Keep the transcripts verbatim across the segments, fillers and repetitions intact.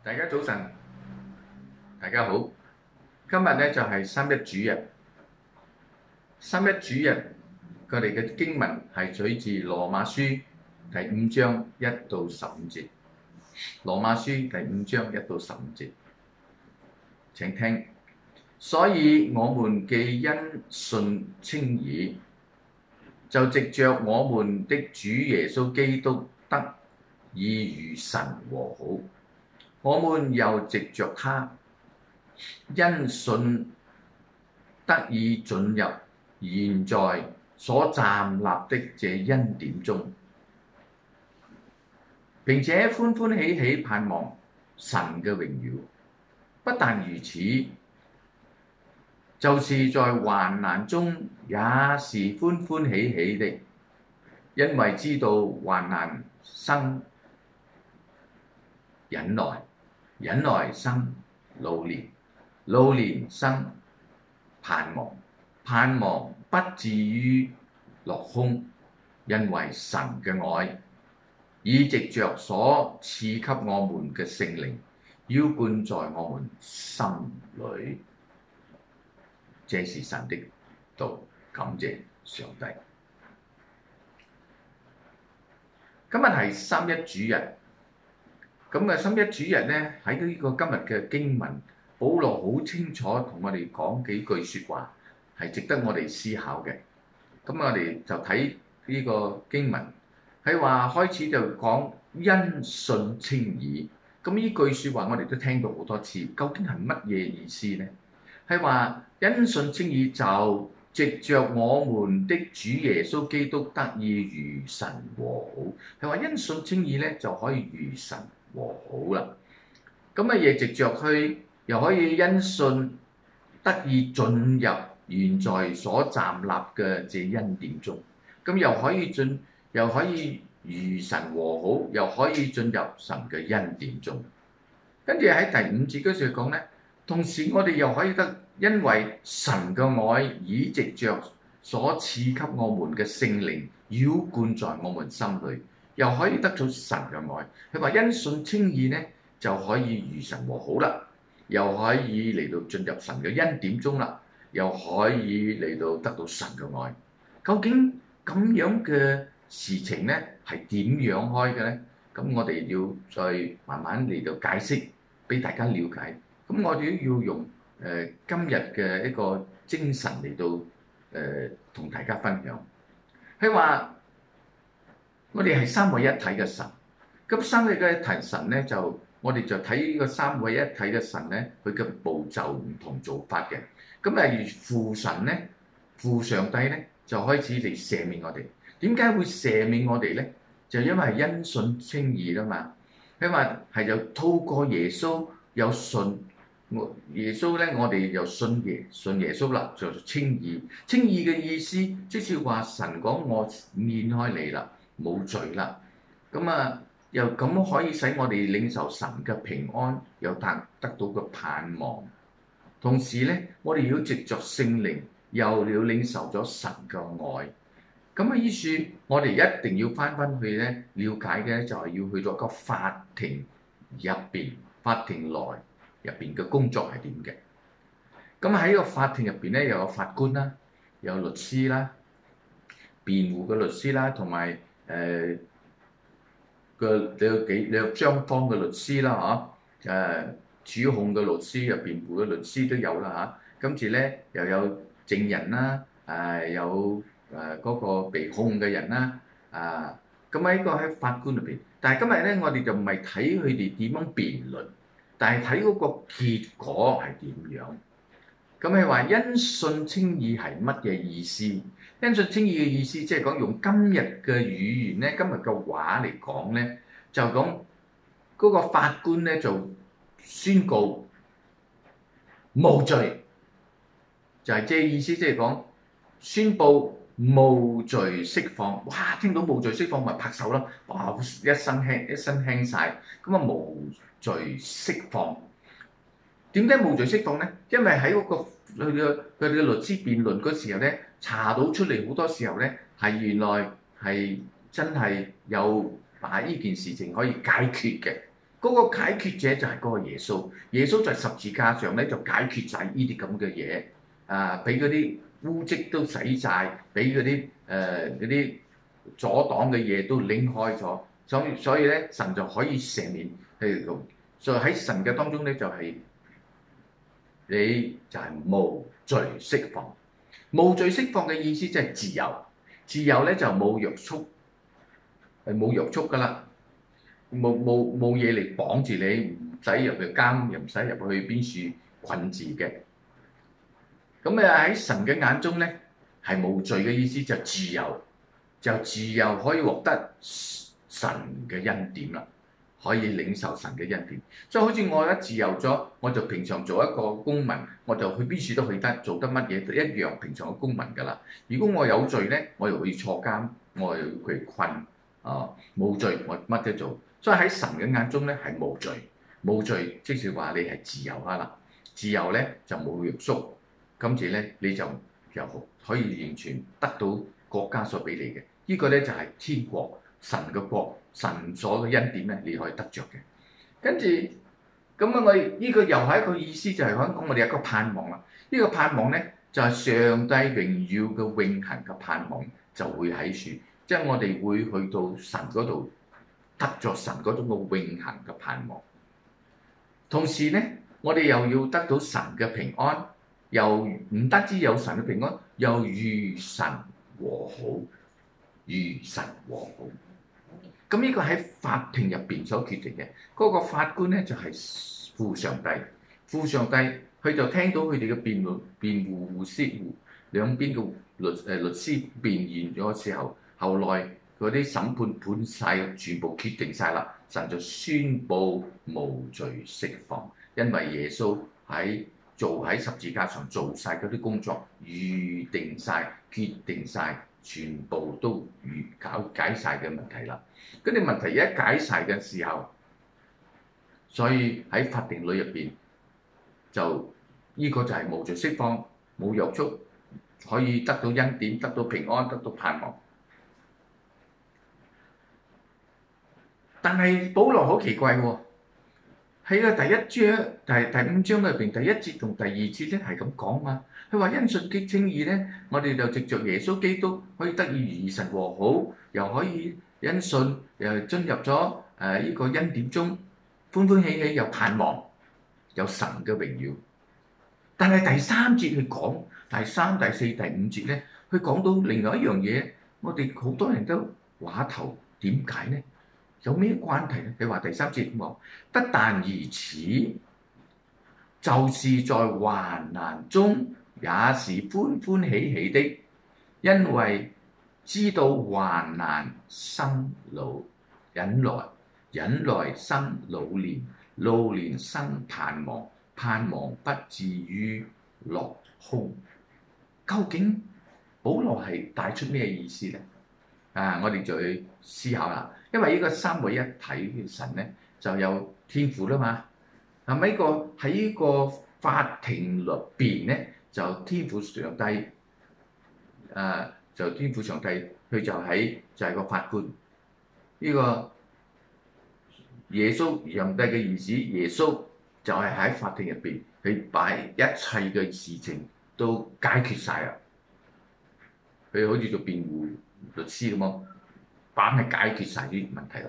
大家早晨，大家好。今日咧就係三一主日。三一主日，佢哋嘅經文係取自羅馬書第五章一到十五節。羅馬書第五章一到十五節，請聽。所以我們既因信稱義，就藉着我們的主耶穌基督得以與神和好。我們又藉着他，因信得以進入現在所站立的這恩典中，並且歡歡喜喜盼望神嘅榮耀。不但如此，就是在患難中也是歡歡喜喜的，因為知道患難生忍耐，忍耐生老練，老練生盼望，盼望不至於落空，因為神嘅愛已藉着所賜給我們嘅聖靈澆灌在我們心裏。這是神的道，感謝上帝。今日係三一主日。咁嘅三一主日咧，喺呢個今日嘅經文，保羅好清楚同我哋講幾句説話，係值得我哋思考嘅。咁我哋就睇呢個經文，係話開始就講因信稱義。咁呢句説話我哋都聽到好多次，究竟係乜嘢意思呢？係話因信稱義就藉着我們的主耶穌基督得以與神和好。係話因信稱義咧就可以與神和好啦。咁乜嘢藉着去，又可以因信得以進入現在所站立嘅這恩典中。咁又可以進，又可以與神和好，又可以進入神嘅恩典中。跟住喺第五節嗰時講咧，同時我哋又可以得，因為神嘅愛已藉着所賜給我們嘅聖靈澆灌在我們心裏。又可以得到神嘅愛，佢話因信稱義咧就可以與神和好啦，又可以嚟到進入神嘅恩典中啦，又可以嚟到得到神嘅愛。究竟咁樣嘅事情咧係點樣開嘅咧？咁我哋要再慢慢嚟到解釋俾大家了解。咁我哋都要用誒、呃、今日嘅一個精神嚟到誒同、呃、大家分享。佢話我哋係三位一體嘅神，咁三位一體神咧就我哋就睇呢個三位一體嘅神咧，佢嘅步驟唔同做法嘅。咁例如父神咧，父上帝咧就開始嚟赦免我哋。點解會赦免我哋咧？就因為因信稱義啦嘛。佢話係就透過耶穌有信，我耶穌咧我哋又信耶信耶穌啦，就稱義。稱義嘅意思即是話神講我免開你啦。冇罪啦，咁啊又咁可以使我哋領受神嘅平安，又得得到個盼望。同時咧，我哋要藉着聖靈，又要領受咗神嘅愛。咁啊，於是我哋一定要翻返去咧，了解嘅就係要去到個法庭入邊，法庭內入邊嘅工作係點嘅。咁喺個法庭入邊咧，又有法官啦，有律師啦，辯護嘅律師啦，同埋誒個你有幾你有雙方嘅律師啦，嚇誒主控嘅律師又辯護嘅律師都有啦嚇。跟住咧又有證人啦，誒有誒嗰個被控嘅人啦，啊咁喺個喺法官入邊。但係今日咧，我哋就唔係睇佢哋點樣辯論，但係睇嗰個結果係點樣。咁係話因信稱義係乜嘢意思？因信稱義嘅意思，即係講用今日嘅語言咧，今日嘅話嚟講咧，就講嗰個法官咧就宣告無罪，就係即係意思，即係講宣佈無罪釋放。哇！聽到無罪釋放咪拍手啦！哇！一身輕一身輕晒，咁啊無罪釋放。點解無罪釋放咧？因為喺嗰個佢嘅佢哋嘅律師辯論嗰時候咧，查到出嚟好多時候咧，係原來係真係有把呢件事情可以解決嘅。 嗰個解決者就係嗰個耶穌。耶穌在十字架上咧就解決晒呢啲咁嘅嘢，啊，俾嗰啲污跡都洗晒，俾嗰啲誒嗰啲阻擋嘅嘢都拎開咗。所以所以咧，神就可以赦免喺度。所以喺神嘅當中咧，就係、是、你就係無罪釋放。無罪釋放嘅意思即係自由。自由咧就冇約束，係冇約束噶啦，冇冇冇嘢嚟綁住你，唔使入去監，又唔使入去邊處困住嘅。咁啊喺神嘅眼中咧，係無罪嘅意思就自由，就自由可以獲得神嘅恩典啦，可以領受神嘅恩典。所以好似我一自由咗，我就平常做一個公民，我就去邊處都去得，做得乜嘢都一樣平常嘅公民㗎啦。如果我有罪咧，我又會坐監，我又會困啊，冇罪我乜都做。所以喺神嘅眼中咧係無罪，無罪即是話你係自由㗎啦。自由咧就冇約束，跟住咧你就又可以完全得到國家所俾你嘅。呢個咧就係天國，神嘅國，神所嘅恩典咧，你可以得着嘅。跟住咁啊，我呢個又係一個意思，就係講我哋有一個盼望啦。呢個盼望咧就係上帝榮耀嘅永恆嘅盼望，就會喺處，即係我哋會去到神嗰度得着神嗰種嘅永恆嘅盼望。同時咧，我哋又要得到神嘅平安，又唔單止有神嘅平安，又與神和好，與神和好。咁呢個喺法庭入邊所決定嘅，嗰、那個法官咧就係、是、父上帝，父上帝佢就聽到佢哋嘅辯論、辯護護師兩邊嘅律誒律師辯言咗嘅時候，後來嗰啲審判判晒，全部決定晒啦，神就宣布無罪釋放，因為耶穌喺做喺十字架上做晒嗰啲工作，預定晒、決定晒，全部都預搞解晒嘅問題啦。嗰啲問題一解晒嘅時候，所以喺法庭裏入邊就呢、這個就係無罪釋放，冇約束，可以得到恩典，得到平安，得到盼望。但係保羅好奇怪喎，喺個第一章第第五章裏邊第一節同第二節咧係咁講嘛。佢話因信稱義咧，我哋就藉着耶穌基督可以得以與神和好，又可以因信又進入咗誒呢個恩典中，歡歡喜喜有盼望，有神嘅榮耀。但係第三節佢講第三、第四、第五節咧，佢講到另外一樣嘢，我哋好多人都話頭點解呢？有咩關係咧？佢話第三節咁講，不但如此，就是在患難中也是歡歡喜喜的，因為知道患難生老忍耐，忍耐生老練，老練生盼望，盼望不至於落空。究竟保羅係帶出咩意思咧？啊，我哋就去思考啦。因為呢個三位一體嘅神咧，就有天父啦嘛。係咪呢個喺呢個法庭裏邊咧，就天父上帝，誒、啊、就天父上帝，佢就喺就係、是、個法官。呢、這個耶穌上帝嘅兒子耶穌就係喺法庭入邊，佢把一切嘅事情都解決晒啦。佢好似做辯護律師咁咯。把係解決晒啲問題啦。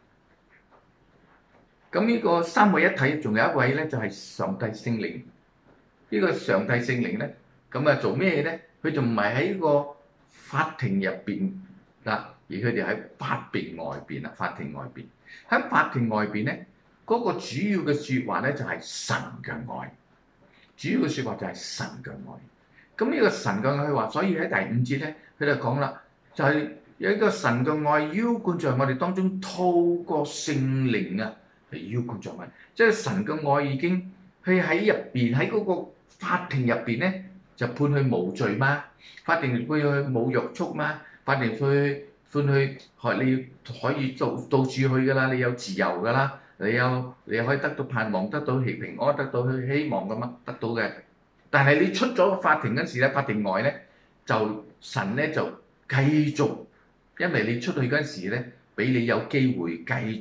咁呢個三位一體，仲有一位咧，就係上帝聖靈。呢個上帝聖靈咧，咁啊做咩咧？佢就唔係喺個法庭入邊啦，而佢哋喺法庭外邊啦。法庭外邊喺法庭外邊咧，嗰個主要嘅説話咧就係神嘅愛。主要嘅説話就係神嘅愛。咁呢個神嘅愛話，所以喺第五節咧，佢就講啦，就係。有一個神嘅愛澆灌在我哋當中，透過聖靈啊，係澆灌在我哋。即係神嘅愛已經佢喺入邊，喺嗰個法庭入邊咧，就判佢無罪嘛。法庭判佢冇約束嘛。法庭判佢判佢係你可以到到處去㗎啦，你有自由㗎啦，你有你可以得到盼望，得到平安，得到佢希望咁嘛，得到嘅。但係你出咗法庭嗰時咧，法庭外咧就神咧就繼續。因為你出去嗰陣時咧，俾你有機會繼續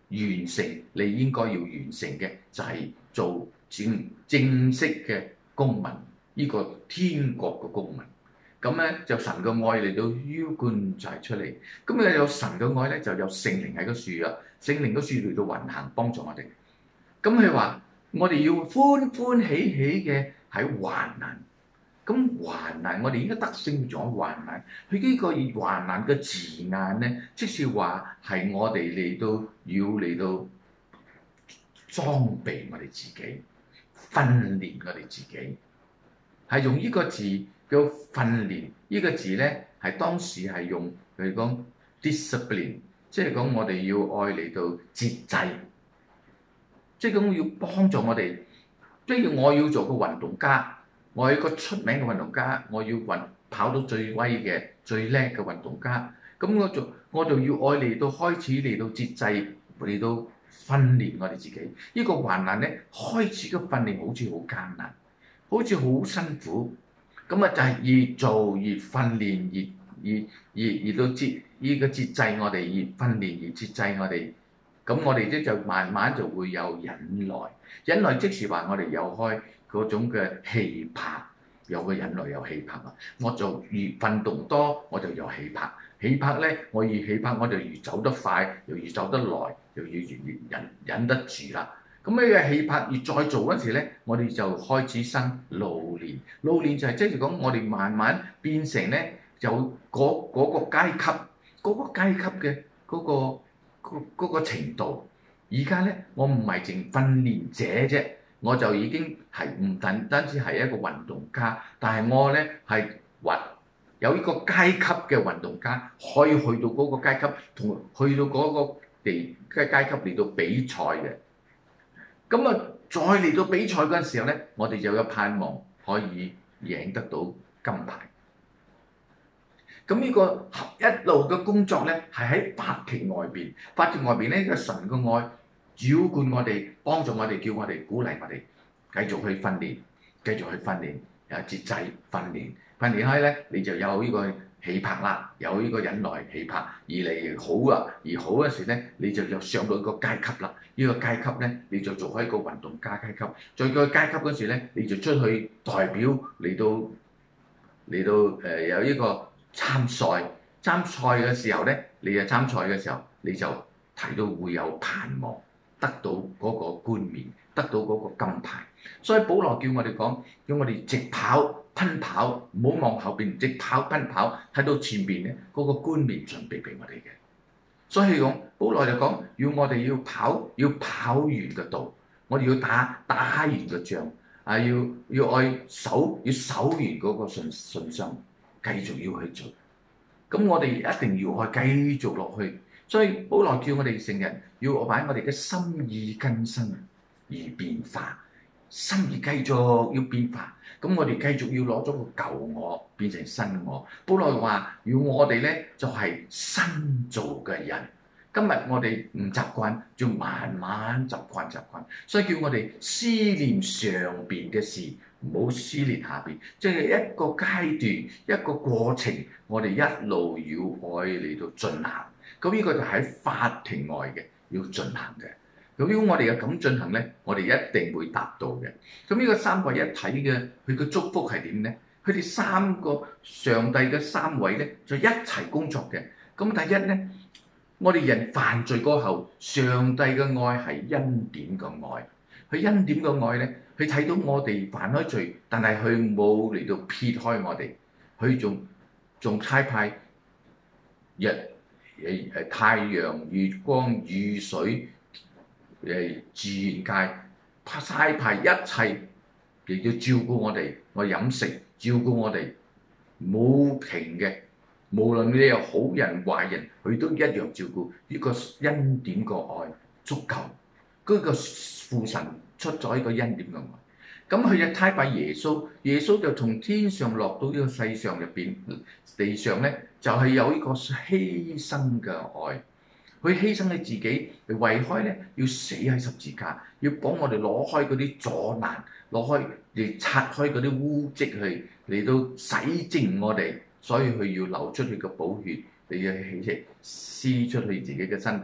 完成你應該要完成嘅，就係、是、做正正式嘅公民，呢、這個天國嘅公民。咁咧就神嘅愛嚟到澆灌就係出嚟。咁啊有神嘅愛咧，就有聖靈喺個樹啊，聖靈個樹嚟到運行幫助我哋。咁佢話我哋要歡歡喜喜嘅喺患難。咁患難我哋應該得勝咗患難。佢呢個患難嘅字眼咧，即是話係我哋嚟到要嚟到裝備我哋自己，訓練我哋自己，係用呢個字。叫訓練呢個字咧，係當時係用佢講 discipline，即係講我哋要愛嚟到節制，即係講要幫助我哋。即係我要做個運動家，我係一個出名嘅運動家，我要運跑到最威嘅、最叻嘅運動家。咁我就我就要愛嚟到開始嚟到節制，嚟到訓練我哋自己。呢個患難咧，開始嘅訓練好似好艱難，好似好辛苦。咁啊，就係越做越訓練，越越越越到節呢個節制我哋，越訓練越節制我哋。咁我哋咧就慢慢就會有忍耐，忍耐即是話我哋有開嗰種嘅氣魄，有個忍耐有氣魄啊。我就越運動多，我就有氣魄。氣魄咧，我越氣魄我就越走得快，又越走得耐，又越越越忍忍得住啦。咁呢個氣魄越再做嗰時咧，我哋就開始生老練。老練就係即係講我哋慢慢變成咧，有嗰嗰個階級，嗰個階級嘅嗰個嗰嗰個程度。而家咧，我唔係淨訓練者啫，我就已經係唔單單止係一個運動家，但係我咧係運有呢個階級嘅運動家，可以去到嗰個階級，同去到嗰個地嘅階級嚟到比賽嘅。咁啊，再嚟到比賽嗰陣時候咧，我哋就有盼望可以贏得到金牌。咁呢個一路嘅工作咧，係喺法庭外邊。法庭外邊咧，個神嘅愛照灌我哋，幫助我哋，叫我哋鼓勵我哋，繼續去訓練，繼續去訓練，有節制訓練，訓練開咧，你就有呢個氣魄啦，有呢個忍耐氣魄，而嚟好啊，而好嗰時咧，你就又上到一個階級啦。呢個階級咧，你就做開一個運動家階級。再個階級嗰時咧，你就出去代表嚟到嚟到誒、呃、有呢個參賽。參賽嘅時候咧，你啊參賽嘅時候，你就睇到會有盼望，得到嗰個冠冕，得到嗰個金牌。所以保羅叫我哋講，叫我哋直跑奔跑，唔好望後邊，直跑奔跑，睇到前邊咧嗰個冠冕準備俾我哋嘅。所以講，保羅就講，要我哋要跑，要跑完嘅道，我哋要打打完嘅仗，啊要要愛守，要守完嗰個信信心，繼續要去做。咁我哋一定要去繼續落去。所以保羅叫我哋成日要把我哋嘅心意更新而變化，心意繼續要變化。咁我哋繼續要攞咗個舊我變成新我。保羅話要我哋咧就係、是、新造嘅人。今日我哋唔習慣，就慢慢習慣習慣。所以叫我哋思念上邊嘅事，唔好思念下邊。即係一個階段，一個過程，我哋一路要愛嚟到進行。咁呢個就喺法庭外嘅，要進行嘅。咁如果我哋有咁進行咧，我哋一定會達到嘅。咁呢個三位一體嘅，佢嘅祝福係點咧？佢哋三個上帝嘅三位咧，就一齊工作嘅。咁第一咧，我哋人犯罪過後，上帝嘅愛係恩典嘅愛。佢恩典嘅愛咧，佢睇到我哋犯開罪，但係佢冇嚟到撇開我哋，佢仲仲差派日誒誒太陽、月光、雨水。誒自然界差派一切嚟到照顧我哋，我飲食照顧我哋冇停嘅，無論你有好人壞人，佢都一樣照顧。呢個恩典個愛足夠，嗰個父神出咗一個恩典嘅愛。咁佢就差派耶穌，耶穌就從天上落到呢個世上入邊，地上咧就係有呢個犧牲嘅愛。佢犧牲佢自己，嚟為開咧，要死喺十字架，要幫我哋攞開嗰啲阻攔，攞開嚟拆開嗰啲污跡去，嚟到洗淨我哋。所以佢要流出佢嘅寶血，你要起嚟撕出佢自己嘅身體，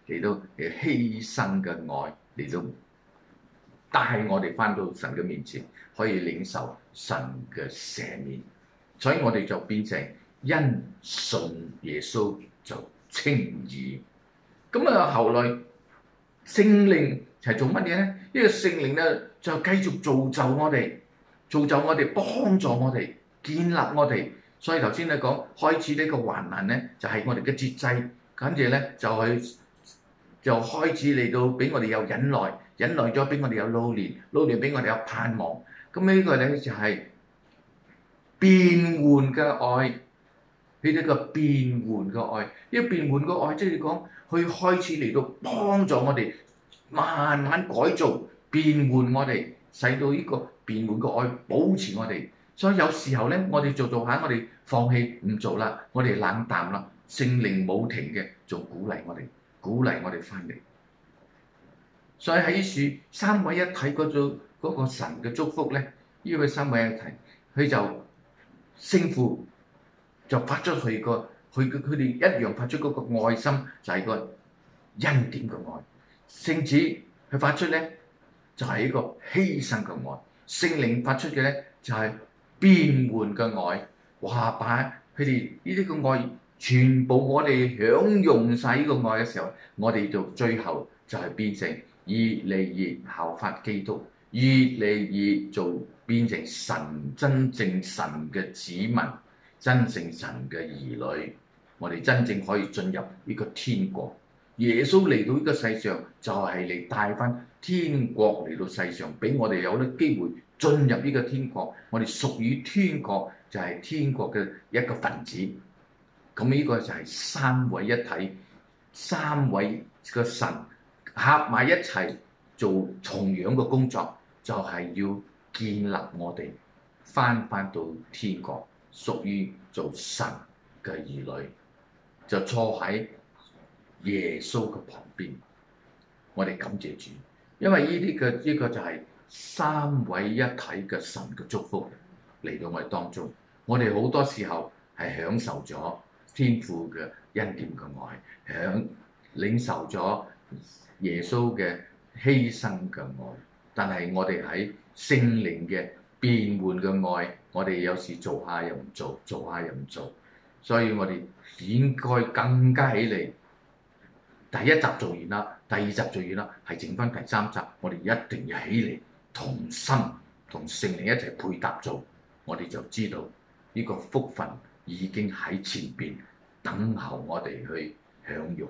嚟到誒犧牲嘅愛嚟到帶我哋翻到神嘅面前，可以領受神嘅赦免，所以我哋就變成因信耶穌就稱義。咁啊，後來聖靈係做乜嘢咧？呢個聖靈咧就繼續造就我哋，造就我哋，幫助我哋，建立我哋。所以頭先你講開始呢個患難咧，就係、是、我哋嘅節制，跟住咧就係就開始嚟到俾我哋有忍耐，忍耐咗俾我哋有老練，老練俾我哋有盼望。咁呢個咧就係、是、變換嘅愛，呢啲個變換嘅愛，呢、這個變換嘅愛即係講佢開始嚟到幫助我哋，慢慢改造變換我哋，使到呢個變換嘅愛保持我哋。所以有時候咧，我哋做做下，我哋放棄唔做啦，我哋冷淡啦，聖靈冇停嘅，仲鼓勵我哋，鼓勵我哋翻嚟。所以喺樹三位一體嗰度嗰個神嘅祝福咧，呢位三位一體，佢就聖父就發出佢個佢佢哋一樣發出嗰個愛心，就係、是、個恩典嘅愛。聖子佢發出咧就係、是、一個犧牲嘅愛，聖靈發出嘅咧就係、是、變換嘅愛。哇！把佢哋呢啲嘅愛全部我哋享用晒呢個愛嘅時候，我哋就最後就係變成越嚟越效法基督，越嚟越做變成神真正神嘅子民，真正神嘅兒女。我哋真正可以進入呢個天國。耶穌嚟到呢個世上就係嚟帶翻天國嚟到世上，俾我哋有啲機會進入呢個天國。我哋屬於天國，就係天國嘅一個分子。咁呢個就係三位一體，三位個神合埋一齊做同樣嘅工作，就係要建立我哋翻翻到天國，屬於做神嘅兒女，就坐喺耶穌嘅旁邊。我哋感謝主，因為呢啲嘅呢個就係三位一體嘅神嘅祝福嚟到我哋當中。我哋好多時候係享受咗天父嘅恩典嘅愛，享領受咗耶穌嘅犧牲嘅愛，但係我哋喺聖靈嘅變換嘅愛，我哋有時做下又唔做，做下又唔做，所以我哋應該更加起嚟。第一集做完啦，第二集做完啦，係剩翻第三集，我哋一定要起嚟同心同聖靈一齊配搭做，我哋就知道呢個福分已經喺前邊等候我哋去享用。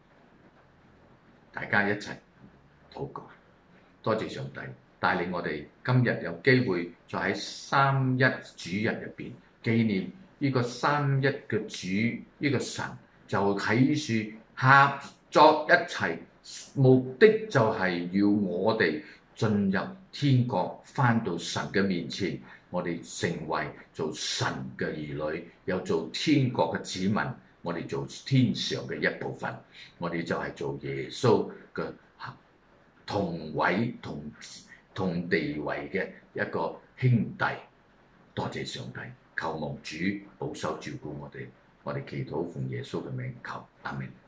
大家一齊禱告，多謝上帝帶領我哋今日有機會再喺三一主日入邊紀念呢個三一嘅主，呢個神就啟示合作一齊，目的就係要我哋進入天國，返到神嘅面前，我哋成為做神嘅兒女，又做天國嘅子民，我哋做天上嘅一部分，我哋就係做耶穌嘅同位同同地位嘅一個兄弟。多謝上帝，求望主保守照顧我哋，我哋祈禱奉耶穌嘅名求，阿們。